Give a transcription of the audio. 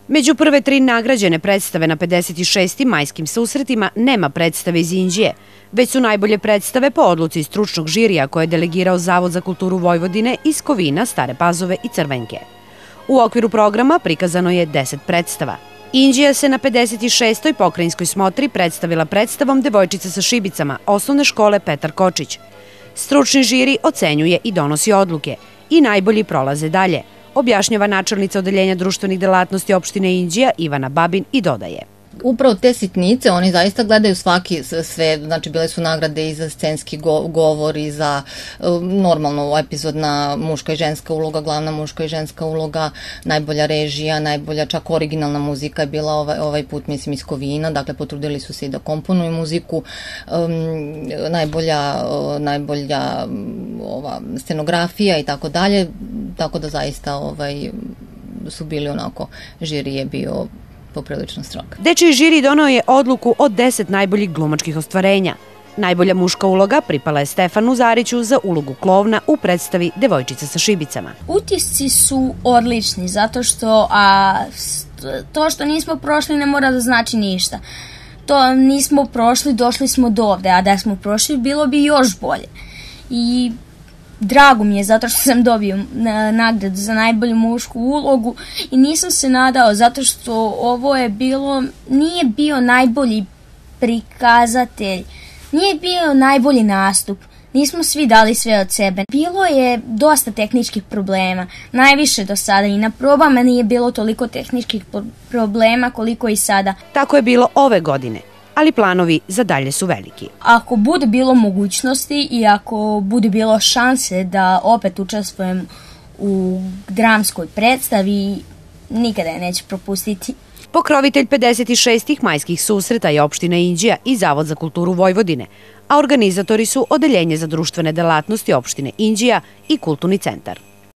Među prve 3 nagrađene predstave na 56. majskim susretima nema predstave iz Inđije, već su najbolje predstave po odluci stručnog žirija koje je delegirao Zavod za kulturu Vojvodine iz Kovina, Stare Pazove i Crvenke. U okviru programa prikazano je 10 predstava. Inđija se na 56. pokrajinskoj smotri predstavila predstavom Devojčica sa šibicama osnovne škole Petar Kočić. Stručni žiri ocenjuje i donosi odluke i najbolji prolaze dalje, objašnjava načelnica Odeljenja društvenih delatnosti opštine Inđija Ivana Babin i dodaje. Upravo te sitnice, oni zaista gledaju sve, znači bile su nagrade i za scenski govor i za normalno epizodna muška i ženska uloga, glavna muška i ženska uloga, najbolja režija, najbolja čak originalna muzika je bila ovaj put, mislim, iz Kovina, dakle potrudili su se i da komponuju muziku, najbolja scenografija i tako dalje, tako da zaista su bili onako, žiri je bio poprilično strog. Dečiji žiri donao je odluku od 10 najboljih glumačkih ostvarenja. Najbolja muška uloga pripala je Stefanu Zariću za ulogu klovna u predstavi Devojčica sa šibicama. Utisci su odlični, zato što to što nismo prošli ne mora da znači ništa. To nismo prošli, došli smo do ovde, a da smo prošli bilo bi još bolje. I drago mi je zato što sam dobio nagradu za najbolju mušku ulogu i nisam se nadao zato što ovo nije bio najbolji prikazatelj, nije bio najbolji nastup, nismo svi dali sve od sebe. Bilo je dosta tehničkih problema, najviše do sada i na probama nije bilo toliko tehničkih problema koliko i sada. Tako je bilo ove godine, ali planovi za dalje su veliki. Ako bude bilo mogućnosti i ako bude bilo šanse da opet učestvujem u dramskoj predstavi, nikada je neću propustiti. Pokrovitelj 56. majskih susreta je opština Inđija i Zavod za kulturu Vojvodine, a organizatori su Odeljenje za društvene delatnosti opštine Inđija i Kulturni centar.